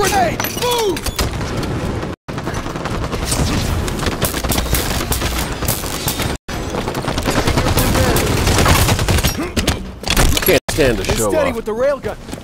Grenade! Move! Can't stand to show Steady off. with the railgun.